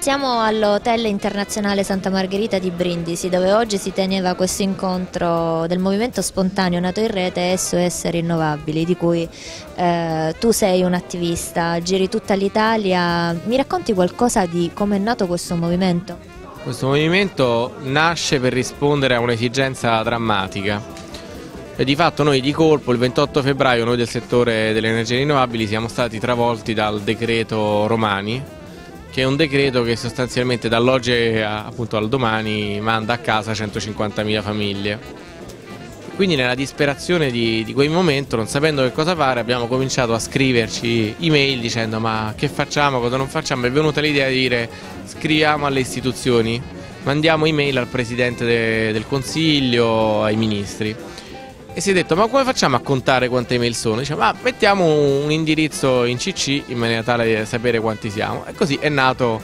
Siamo all'Hotel Internazionale Santa Margherita di Brindisi, dove oggi si teneva questo incontro del movimento spontaneo nato in rete SOS Rinnovabili, di cui tu sei un attivista, giri tutta l'Italia. Mi racconti qualcosa di come è nato questo movimento? Questo movimento nasce per rispondere a un'esigenza drammatica. E di fatto noi di colpo il 28 febbraio noi del settore delle energie rinnovabili siamo stati travolti dal decreto Romani, che è un decreto che sostanzialmente dall'oggi appunto al domani manda a casa 150.000 famiglie. Quindi nella disperazione di quel momento, non sapendo che cosa fare, abbiamo cominciato a scriverci email dicendo ma che facciamo, cosa non facciamo. È venuta l'idea di dire scriviamo alle istituzioni, mandiamo email al Presidente del Consiglio, ai ministri. E si è detto ma come facciamo a contare quante email sono? Diciamo ma mettiamo un indirizzo in CC in maniera tale da sapere quanti siamo. E così è nato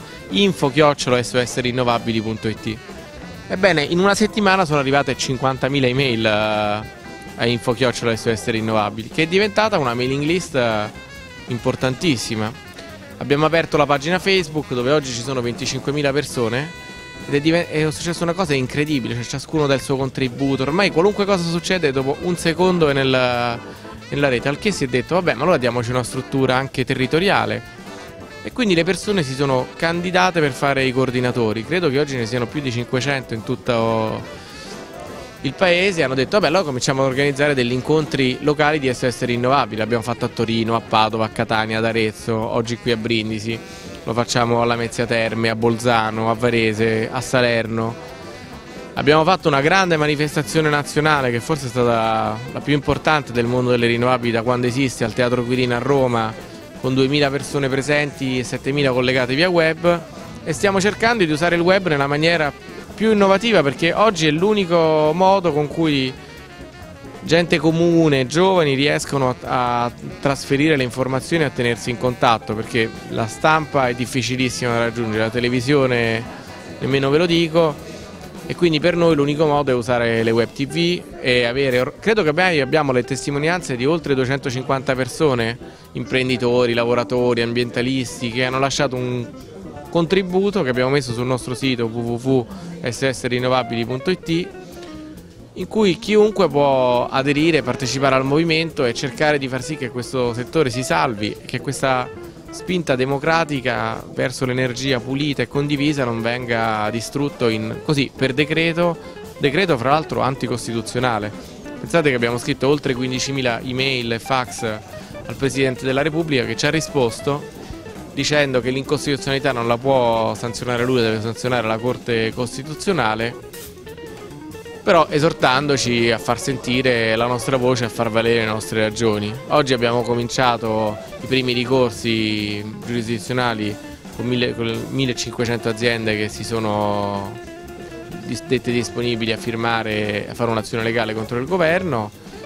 info@sosrinnovabili.it. Ebbene, in una settimana sono arrivate 50.000 email a info@sosrinnovabili, che è diventata una mailing list importantissima. Abbiamo aperto la pagina Facebook dove oggi ci sono 25.000 persone ed è successa una cosa incredibile, cioè ciascuno dà il suo contributo. Ormai qualunque cosa succede dopo un secondo è nella rete, al che si è detto vabbè ma allora diamoci una struttura anche territoriale. E quindi le persone si sono candidate per fare i coordinatori, credo che oggi ne siano più di 500 in tutto il paese. Hanno detto vabbè allora cominciamo ad organizzare degli incontri locali di SOS Rinnovabili. L'abbiamo fatto a Torino, a Padova, a Catania, ad Arezzo, oggi qui a Brindisi, lo facciamo alla Mezzia Terme, a Bolzano, a Varese, a Salerno. Abbiamo fatto una grande manifestazione nazionale che forse è stata la più importante del mondo delle rinnovabili da quando esiste, al Teatro Quirino a Roma, con 2.000 persone presenti e 7.000 collegate via web, e stiamo cercando di usare il web nella maniera più innovativa, perché oggi è l'unico modo con cui gente comune, giovani riescono a trasferire le informazioni e a tenersi in contatto, perché la stampa è difficilissima da raggiungere, la televisione nemmeno ve lo dico. E quindi per noi l'unico modo è usare le web TV e avere, credo che abbiamo le testimonianze di oltre 250 persone, imprenditori, lavoratori, ambientalisti, che hanno lasciato un contributo che abbiamo messo sul nostro sito www.sosrinnovabili.it, in cui chiunque può aderire, partecipare al movimento e cercare di far sì che questo settore si salvi, che questa spinta democratica verso l'energia pulita e condivisa non venga distrutto così per decreto fra l'altro anticostituzionale. Pensate che abbiamo scritto oltre 15.000 email e fax al Presidente della Repubblica, che ci ha risposto dicendo che l'incostituzionalità non la può sanzionare lui, deve sanzionare la Corte Costituzionale, però esortandoci a far sentire la nostra voce, a far valere le nostre ragioni. Oggi abbiamo cominciato i primi ricorsi giurisdizionali con 1.500 aziende che si sono dette disponibili a firmare, a fare un'azione legale contro il governo.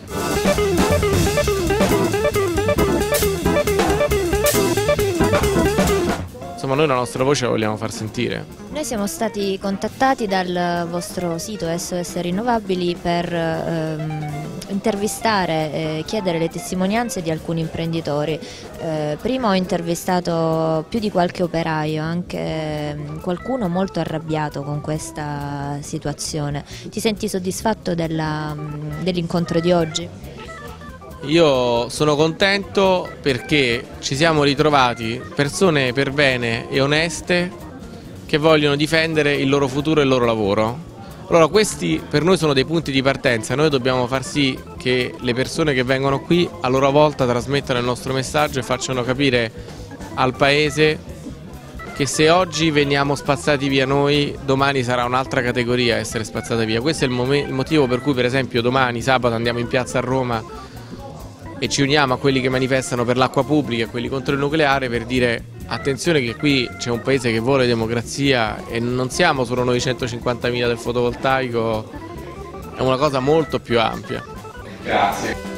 Insomma, noi la nostra voce la vogliamo far sentire. Noi siamo stati contattati dal vostro sito SOS Rinnovabili per intervistare e chiedere le testimonianze di alcuni imprenditori. Prima ho intervistato più di qualche operaio, anche qualcuno molto arrabbiato con questa situazione. Ti senti soddisfatto dell'incontro di oggi? Io sono contento perché ci siamo ritrovati persone per bene e oneste che vogliono difendere il loro futuro e il loro lavoro. Allora questi per noi sono dei punti di partenza, noi dobbiamo far sì che le persone che vengono qui a loro volta trasmettano il nostro messaggio e facciano capire al Paese che se oggi veniamo spazzati via noi, domani sarà un'altra categoria a essere spazzata via. Questo è il motivo per cui per esempio domani, sabato, andiamo in piazza a Roma e ci uniamo a quelli che manifestano per l'acqua pubblica e quelli contro il nucleare, per dire attenzione che qui c'è un paese che vuole democrazia e non siamo solo noi 150.000 del fotovoltaico, è una cosa molto più ampia. Grazie.